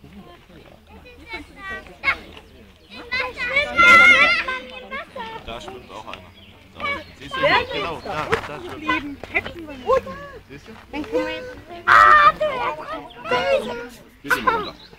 Da schwimmt auch einer. Da. Siehst du? Ja, genau, da schwimmt. Siehst du? Dann können wir jetzt... Ah, der! Bitte runter.